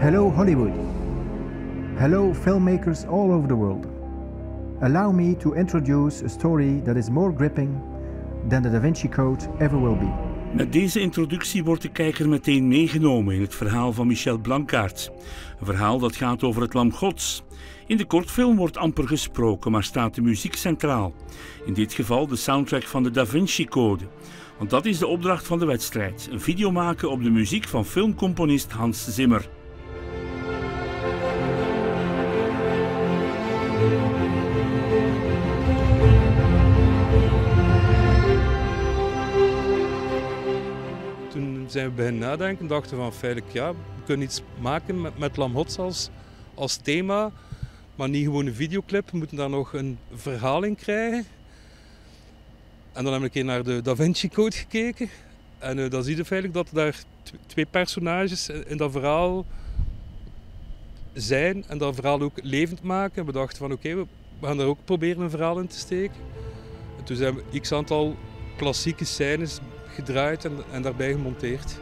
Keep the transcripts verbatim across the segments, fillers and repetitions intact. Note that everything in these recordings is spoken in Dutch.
Hello Hollywood. Hello filmmakers all over the world. Allow me to introduce a story that is more gripping than the Da Vinci Code ever will be. Met deze introductie wordt de kijker meteen meegenomen in het verhaal van Michel Blanquart. Een verhaal dat gaat over het Lam Gods. In de kortfilm wordt amper gesproken, maar staat de muziek centraal. In dit geval de soundtrack van de Da Vinci Code. Want dat is de opdracht van de wedstrijd. Een video maken op de muziek van filmcomponist Hans Zimmer. Toen zijn we beginnen nadenken, dachten we van feitelijk ja, we kunnen iets maken met, met Lam Gods als, als thema, maar niet gewoon een videoclip, we moeten daar nog een verhaal in krijgen. En dan heb ik een keer naar de Da Vinci Code gekeken en uh, dan zie je feitelijk dat er daar twee personages in dat verhaal zijn en dat verhaal ook levend maken. En we dachten van oké, okay, we gaan daar ook proberen een verhaal in te steken. En toen zijn we x aantal klassieke scènes gedraaid en, en daarbij gemonteerd.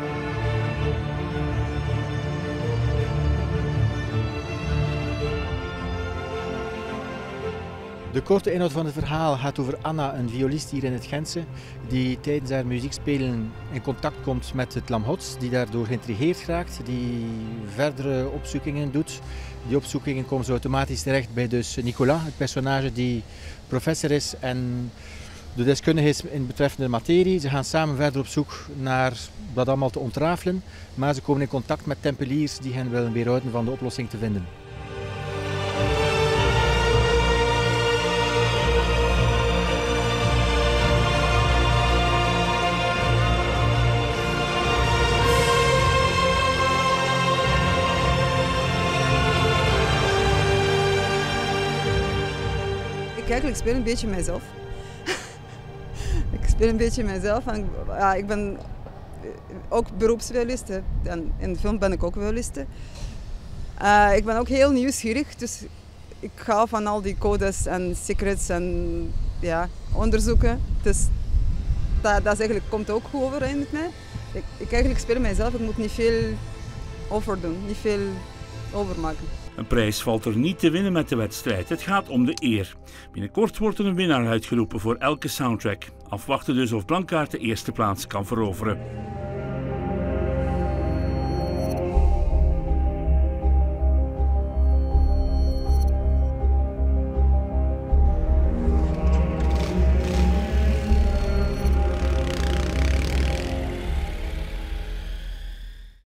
De korte inhoud van het verhaal gaat over Anna, een violist hier in het Gentse, die tijdens haar muziekspelen in contact komt met het Lam Gods, die daardoor geïntrigeerd raakt, die verdere opzoekingen doet. Die opzoekingen komen zo automatisch terecht bij dus Nicolas, het personage die professor is en de deskundige is in betreffende materie. Ze gaan samen verder op zoek naar dat allemaal te ontrafelen, maar ze komen in contact met tempeliers die hen willen weerhouden van de oplossing te vinden. Eigenlijk speel een beetje mijzelf. Ik speel een beetje mijzelf en ja, ik ben ook beroepsvioliste en in de film ben ik ook violiste. Uh, ik ben ook heel nieuwsgierig, dus ik ga van al die codes en secrets en ja, onderzoeken. Dus dat, dat is eigenlijk, komt ook goed overeen met mij. Ik, ik eigenlijk speel mijzelf, ik moet niet veel overdoen, niet veel overmaken. Een prijs valt er niet te winnen met de wedstrijd. Het gaat om de eer. Binnenkort wordt er een winnaar uitgeroepen voor elke soundtrack. Afwachten dus of Blanquart de eerste plaats kan veroveren.